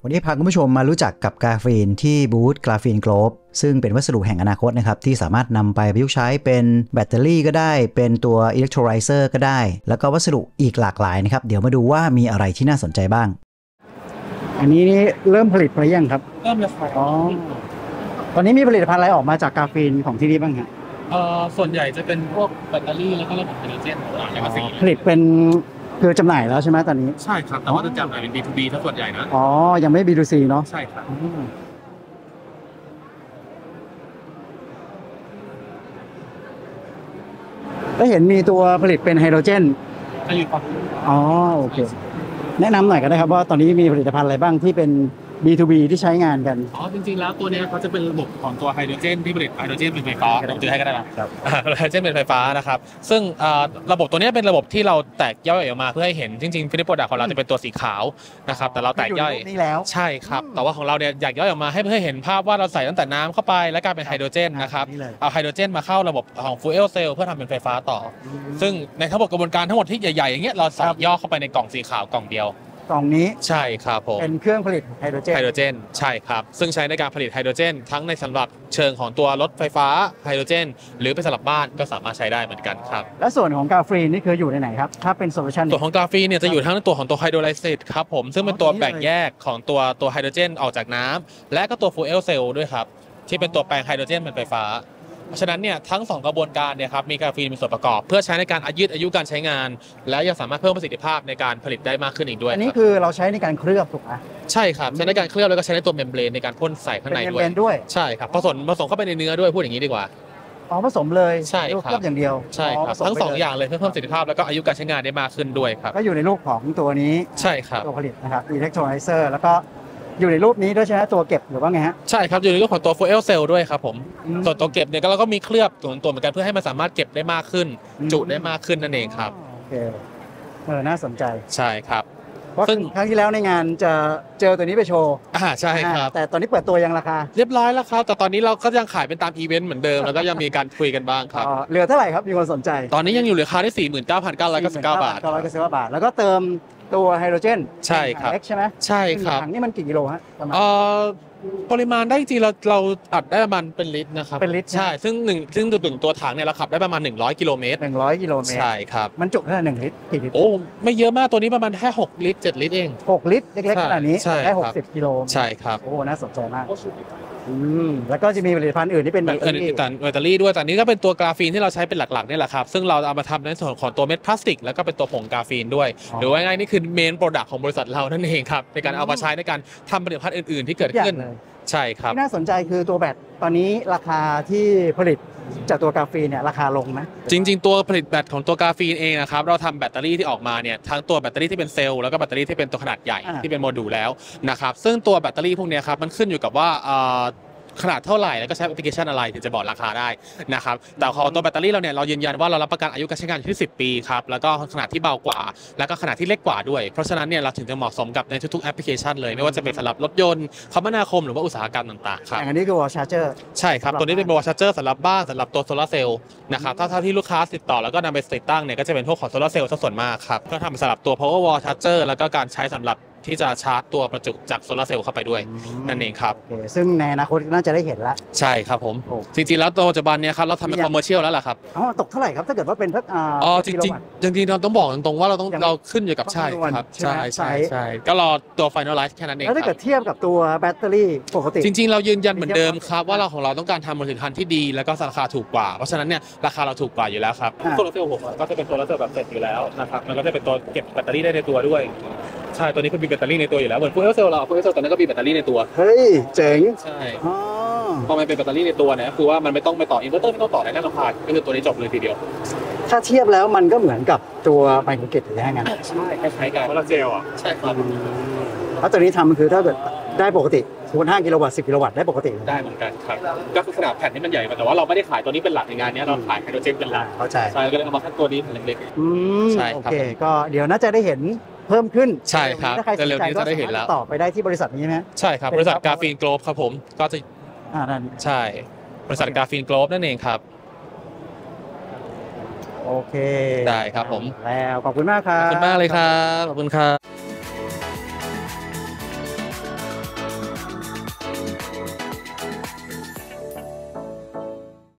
วันนี้พาคุณผู้ชมมารู้จักกับกราฟีนที่บูธกราฟีนโกลบซึ่งเป็นวัสดุแห่งอนาคตนะครับที่สามารถนำไปประยุกต์ใช้เป็นแบตเตอรี่ก็ได้เป็นตัวอิเล็กโทรไลเซอร์ก็ได้แล้วก็วัสดุอีกหลากหลายนะครับเดี๋ยวมาดูว่ามีอะไรที่น่าสนใจบ้างอันนี้เริ่มผลิตไปยังครับเริ่มแล้วครับตอนนี้มีผลิตภัณฑ์อะไรออกมาจากกราฟีนของที่นี่บ้างครับส่วนใหญ่จะเป็นพวกแบตเตอรี่แล้วก็ระบบไฮโดรเจนอย่างละสีผลิตเป็นคือจำหน่ายแล้วใช่ไหมตอนนี้ใช่ครับแต่ว่าจะจำหน่ายเป็น B2B ทั้งส่วนใหญ่นะยังไม่ B2C เนาะใช่ครับได้เห็นมีตัวผลิตเป็นไฮโดรเจนอยู่ฝั่งโอเคแนะนำหน่อยก็ได้ครับว่าตอนนี้มีผลิตภัณฑ์อะไรบ้างที่เป็น B2B ที่ใช้งานกันจริงๆแล้วตัวนี้เขาจะเป็นระบบของตัวไฮโดรเจนที่ผลิตไฮโดรเจนเป็นไฟฟ้าเราจะให้ก็ได้ครับไฮโดรเจนเป็นไฟฟ้านะครับซึ่งระบบตัวนี้เป็นระบบที่เราแตกย่อยออกมาเพื่อให้เห็นจริงๆฟินิชโปรดักต์ของเราจะเป็นตัวสีขาวนะครับแต่เราแตกย่อยนี่แล้วใช่ครับแต่ว่าของเราเนี่ยอยากย่อยออกมาให้เพื่อเห็นภาพว่าเราใส่ตั้งแต่น้ำเข้าไปและกลายเป็นไฮโดรเจนนะครับเอาไฮโดรเจนมาเข้าระบบของฟูเอลเซลล์เพื่อทำเป็นไฟฟ้าต่อซึ่งในทั้งหมดกระบวนการทั้งหมดที่ใหญ่ๆอย่างเงี้ยเราใส่ย่อเข้าไปในกล่องสีขาวกล่องเดียวกล่องนี้ใช่ครับผมเป็นเครื่องผลิตไฮโดรเจนใช่ครับซึ่งใช้ในการผลิตไฮโดรเจนทั้งในสำหรับเชิงของตัวรถไฟฟ้าไฮโดรเจนหรือเป็นสำหรับบ้านก็สามารถใช้ได้เหมือนกันครับและส่วนของกราฟีนนี่คืออยู่ในไหนครับถ้าเป็นโซลูชันตัวของกราฟีนเนี่ยจะอยู่ทั้งในตัวของตัวไฮโดรไลซิสครับผมซึ่งเป็นตัวแบ่งแยกของตัวไฮโดรเจนออกจากน้ำและก็ตัวฟูเอลเซลล์ด้วยครับที่เป็นตัวแปลงไฮโดรเจนเป็นไฟฟ้าเพราะฉะนั้นเนี่ยทั้ง2กระบวนการเนี่ยครับมีกราฟีนเป็นส่วนประกอบเพื่อใช้ในการยืดอายุการใช้งานและยังสามารถเพิ่มประสิทธิภาพในการผลิตได้มากขึ้นอีกด้วยอันนี้คือเราใช้ในการเคลือบถูกไหมใช่ครับใช้ในการเคลือบแล้วก็ใช้ในตัวเมมเบรนในการพ่นใส่ข้างในด้วยใช่ครับผสมเข้าไปในเนื้อด้วยพูดอย่างนี้ดีกว่าผสมเลยใช่ครับเคลือบอย่างเดียวใช่ครับทั้ง2อย่างเลยเพื่อเพิ่มประสิทธิภาพแล้วก็อายุการใช้งานได้มากขึ้นด้วยครับก็อยู่ในรูปของตัวนี้ใช่ครับตัวผลิตนะครับอิเล็กโทรไลเซอร์แล้วก็อยู่ในรูปนี้ด้วยใช่ไหมตัวเก็บหรือว่าไงฮะใช่ครับอยู่ในรูปของตัว fuel cell ด้วยครับผมส่วนตัวเก็บเนี่ยเราก็มีเคลือบตัวเหมือนกันเพื่อให้มันสามารถเก็บได้มากขึ้นจุได้มากขึ้นนั่นเองครับโอเคน่าสนใจใช่ครับซึ่งครั้งที่แล้วในงานจะเจอตัวนี้ไปโชว์ใช่ครับแต่ตอนนี้เปิดตัวยังราคาเรียบร้อยแล้วครับแต่ตอนนี้เราก็ยังขายเป็นตามอีเวนต์เหมือนเดิมแล้วก็ยังมีการคุยกันบ้างครับเหลือเท่าไหร่ครับมีคนสนใจตอนนี้ยังอยู่ราคาที่ 49,999 บาทแล้วก็เติมตัวไฮโดรเจนใช่ครับใช่ไหมใช่ครับถังนี่มันกี่กิโลฮะปริมาณได้จริงเราอัดได้ประมาณเป็นลิตรนะครับเป็นลิตรใช่ซึ่งตัวถังเนี่ยเราขับได้ประมาณ100 กิโลเมตรใช่ครับมันจุได้1 ลิตรกี่ลิตรไม่เยอะมากตัวนี้ประมาณแค่6 ลิตร7 ลิตรเอง 6 ลิตรเล็กๆขนาดนี้ได้60 กิโลใช่ครับน่าสนใจมากแล้วก็จะมีผลิตภัณฑ์อื่นที่เป็นแบตเตอรี่ด้วยแต่นี้ก็เป็นตัวกราฟีนที่เราใช้เป็นหลักๆนี่แหละครับซึ่งเราเอามาทำในส่วนของตัวเม็ดพลาสติกแล้วก็เป็นตัวผงกราฟีนด้วยหรือว่าง่ายนี่คือเมนโปรดักต์ของบริษัทเรานั่นเองครับในการเอามาใช้ในการทำผลิตภัณฑ์อื่นๆที่เกิดขึ้นใช่ครับที่น่าสนใจคือตัวแบตตอนนี้ราคาที่ผลิตจากตัวกราฟีนเนี่ยราคาลงไหมจริงๆตัวผลิตแบตของตัวกราฟีนเองนะครับเราทำแบตเตอรี่ที่ออกมาเนี่ยทั้งตัวแบตเตอรี่ที่เป็นเซลล์แล้วก็แบตเตอรี่ที่เป็นตัวขนาดใหญ่ที่เป็นโมดูลแล้วนะครับซึ่งตัวแบตเตอรี่พวกนี้ครับมันขึ้นอยู่กับว่าขนาดเท่าไหร่แล้วก็ใช้แอปพลิเคชันอะไรถึงจะบอกราคาได้นะครับแต่ของตัวแบตเตอรี่เราเนี่ยเรายืนยันว่าเรารับประกันอายุการใช้งานอยู่ที่10 ปีครับแล้วก็ขนาดที่เบากว่าแล้วก็ขนาดที่เล็กกว่าด้วยเพราะฉะนั้นเนี่ยเราถึงจะเหมาะสมกับในทุกๆแอปพลิเคชันเลยไม่ว่าจะเป็นสำหรับรถยนต์คมนาคมหรือว่าอุตสาหกรรมต่างๆครับอันนี้คือวอลชาร์เจอร์ใช่ครับตัวนี้เป็นวอลชาร์เจอร์สำหรับบ้านสำหรับตัวโซลาร์เซลล์นะครับถ้าที่ลูกค้าติดต่อแล้วก็นำไปติดตั้งเนี่ยก็จะเป็นพวกของโซลาร์เซลล์ส่วนมากครับก็ทำสำหรับตัว power wall charger แล้วก็การใช้สำหรับที่จะชาร์จตัวประจุจากโซลาร์เซลล์เข้าไปด้วยนั่นเองครับซึ่งในอนาคตน่าจะได้เห็นแล้วใช่ครับผมจริงๆแล้วตัวปัจจุบันเนี่ยครับเราทำเป็นคอมเมอร์เชียลแล้วล่ะครับตกเท่าไหร่ครับถ้าเกิดว่าเป็นจริงเราต้องบอกตรงๆว่าเราขึ้นอยู่กับใช่ครับใช่ก็รอตัว finalize แค่นั้นเองแล้วถ้าเกิดเทียบกับตัวแบตเตอรี่ปกติจริงๆเรายืนยันเหมือนเดิมครับว่าเราของเราต้องการทำผลิตภัณฑ์ที่ดีแล้วก็ราคาถูกกว่าเพราะฉะนั้นเนี่ยราคาเราถูกกว่าอยู่แล้วครับโซลาร์เซลล์ก็จะเป็นโซลาร์เซลล์แบบเสร็จอยู่แล้วนะครับมันก็จะเป็นตัวเก็บแบตเตอรี่ได้ในตัวด้วยใช่ตัวนี้ก็มีแบตเตอรี่ในตัวอยู่แล้วเหมือนฟูเอลเซลล์ฟูเอลเซลล์ตอนนั้นก็มีแบตเตอรี่ในตัวเฮ้ยเจ๋งใช่พอมันเป็นแบตเตอรี่ในตัวเนี่ยคือว่ามันไม่ต้องไปต่ออินเวอร์เตอร์ไม่ต้องต่ออะไรแน่นอนผ่านก็คือตัวนี้จบเลยทีเดียวถ้าเทียบแล้วมันก็เหมือนกับตัวไมโครเกตหรือยังไงใช่คล้ายๆกันโซลาร์เซลล์ใช่ครับเพราะตัวนี้ทำคือถ้าเกิดได้ปกติสมมติ5 กิโลวัตต์10 กิโลวัตต์ได้ปกติได้เหมือนกันครับก็คือขนาดแผ่นที่มันใหญ่แต่ว่าเราไม่ได้ขายตัวนี้เป็นหลักในงานนี้เราขายไฮโดรเจนเป็นหลักเข้าใจใช่ก็เลยเอามาแค่ตัวนี้เล็กๆใช่โอเคก็เดี๋ยวน่าจะได้เห็นเพิ่มขึ้นใช่ครับเร็วๆนี้จะได้เห็นแล้วต่อไปได้ที่บริษัทนี้ไหมใช่ครับบริษัทกราฟีนโกลบครับผมก็จะนั่นใช่บริษัทกราฟีนโกลบนั่นเองครับโอเคได้ครับผมแล้วขอบคุณมากครับขอบคุณมากเลยครับขอบคุณครับ